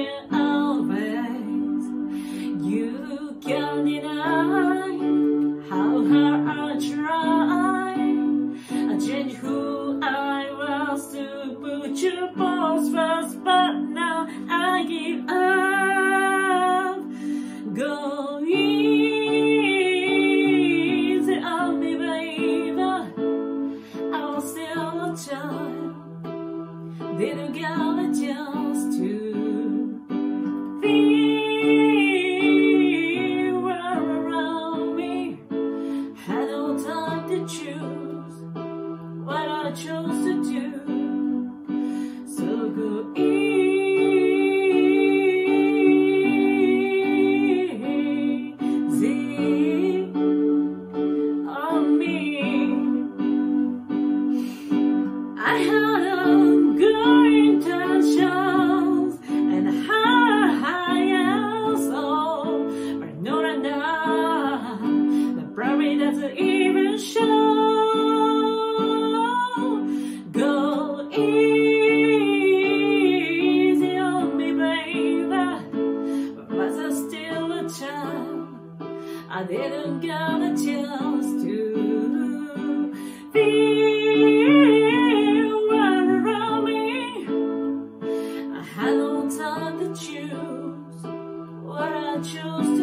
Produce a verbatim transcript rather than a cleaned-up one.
it always. You can't deny how hard I try. I changed who I was to put your bones first, but now I give up. Go easy on me, baby. I was still a child, didn't get a chance to feel around me. Had no time to choose what I chose to do. So go easy on me. I had a good intentions and a high soul, but I know that now the probably doesn't even show. Go easy on me, baby, but was I still a child? I didn't get a chance to feel around me. I had no time to choose what I chose to